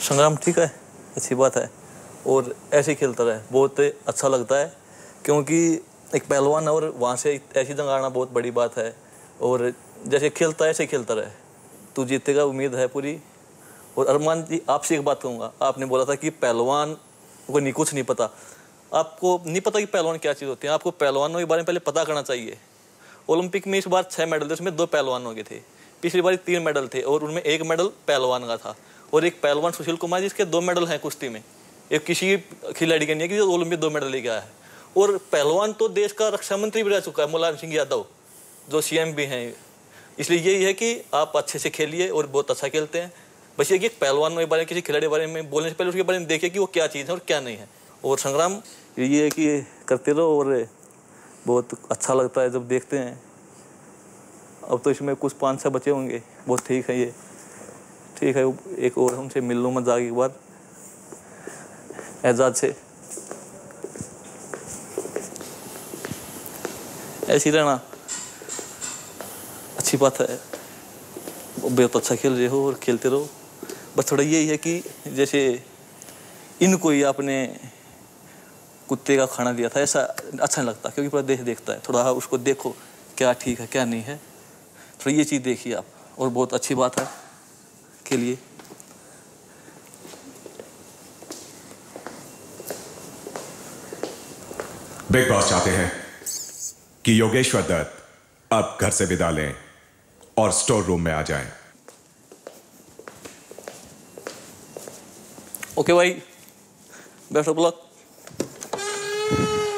संग्राम ठीक है, अच्छी बात है और ऐसे ही खेलता रहे, बहुत अच्छा लगता है क्योंकि एक पहलवान और वहाँ से ऐसी जंग आना बहुत बड़ी बात है। और जैसे खेलता है ऐसे खेलता रहे, तू जीतेगा, उम्मीद है पूरी। और अरमान जी आपसे एक बात कहूँगा, आपने बोला था कि पहलवान को नहीं कुछ नहीं पता, आपको नहीं पता कि पहलवान क्या चीज़ होती है। आपको पहलवानों के बारे में पहले पता करना चाहिए। ओलंपिक में इस बार 6 मेडल थे, उसमें 2 पहलवानों के थे। पिछली बार 3 मेडल थे और उनमें 1 मेडल पहलवान का था। और एक पहलवान सुशील कुमार जिसके 2 मेडल हैं कुश्ती में, एक किसी खिलाड़ी के नहीं है कि जो ओलंपिक 2 मेडल लेके आया है। और पहलवान तो देश का रक्षा मंत्री भी रह चुका है, मुलायम सिंह यादव, जो CM भी हैं। इसलिए यही है कि आप अच्छे से खेलिए और बहुत अच्छा खेलते हैं। बस ये कि पहलवान के बारे में, किसी खिलाड़ी के बारे में बोलने से पहले उसके बारे में देखिए कि वो क्या चीज़ है और क्या नहीं है। और संग्राम ये है कि करते रहो और बहुत अच्छा लगता है जब देखते हैं। अब तो इसमें कुछ 5-6 बचे होंगे, बहुत ठीक है ये, ठीक है। एक और हमसे मिल लो मत जाके एक बार एजाज से, ऐसी रहना अच्छी बात है। बहुत अच्छा खेल रहे हो और खेलते रहो। बस थोड़ा यही है कि जैसे इनको ही आपने कुत्ते का खाना दिया था, ऐसा अच्छा नहीं लगता क्योंकि पूरा देश देखता है। थोड़ा उसको देखो क्या ठीक है क्या नहीं है, थोड़ी ये चीज़ देखिए आप, और बहुत अच्छी बात है के लिए। बिग बॉस चाहते हैं कि योगेश्वर दत्त अब घर से विदा लें और स्टोर रूम में आ जाएं। ओके भाई, बेस्ट ऑफ लक।